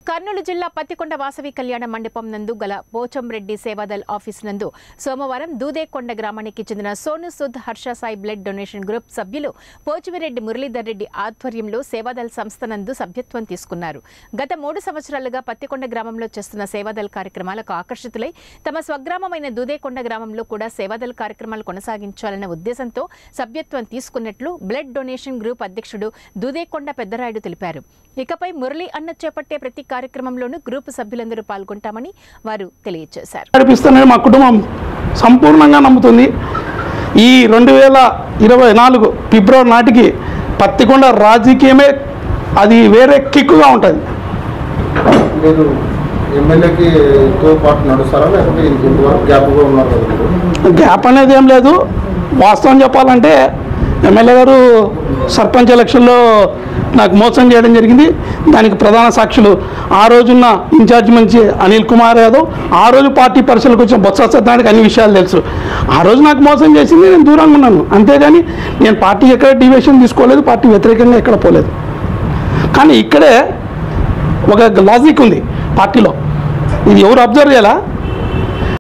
కర్నూలు జిల్లా పత్తికొండ వాసవి కళ్యాణ మండపం నందు గల పోచంరెడ్డి సేవాదల్ ఆఫీస్ నందు సోమవారం దూదేకొండ గ్రామానికి చెందిన Sonu Sud Harsha Sai blood donation group సభ్యులు పోచిమిరెడ్డి మురళీధర్ రెడ్డి ఆధ్వర్యంలో సేవాదల్ సంస్థ నందు సభ్యత్వం తీసుకున్నారు. గత 3 సంవత్సరాలుగా పత్తికొండ గ్రామంలో చేస్తున్న సేవాదల్ కార్యక్రమాలకు ఆకర్షితులై తమ స్వగ్రామమైన దూదేకొండ గ్రామంలో కూడా సేవాదల్ కార్యక్రమాలు కొనసాగించాలన్న ఉద్దేశంతో సభ్యత్వం తీసుకున్నట్లు బ్లడ్ డొనేషన్ గ్రూప్ అధ్యక్షుడు దూదేకొండ పెద్దరాయుడు తెలిపారు. ఇకపై మురళి అన్న చేపట్టే ప్రతి కార్యక్రమంలోనూ గ్రూప్ సభ్యులందరూ పాల్గొంటామని వారు తెలియజేశారు. మా కుటుంబం సంపూర్ణంగా నమ్ముతుంది. ఈ 2024 ఫిబ్రవరి నాటికి పత్తికొండ రాజకీయమే అది వేరే కిక్కుగా ఉంటుంది. గ్యాప్ అనేది ఏం లేదు. వాస్తవం చెప్పాలంటే ఎమ్మెల్యే గారు సర్పంచ్ ఎలక్షన్లో నాకు మోసం చేయడం జరిగింది. దానికి ప్రధాన సాక్షులు ఆ రోజున్న ఇన్ఛార్జ్ మంత్రి అనిల్ కుమార్ యాదవ్, ఆ రోజు పార్టీ పరిశీలనకు వచ్చిన బొత్స సత్యనారాయణకి అన్ని విషయాలు తెలుసు. ఆ రోజు నాకు మోసం చేసింది, నేను దూరంగా ఉన్నాను. అంతేగాని నేను పార్టీ ఎక్కడ డివిజన్ తీసుకోలేదు, పార్టీ వ్యతిరేకంగా ఎక్కడ పోలేదు. కానీ ఇక్కడే ఒక లాజిక్ ఉంది పార్టీలో. ఇది ఎవరు అబ్జర్వ్ చేయాలా?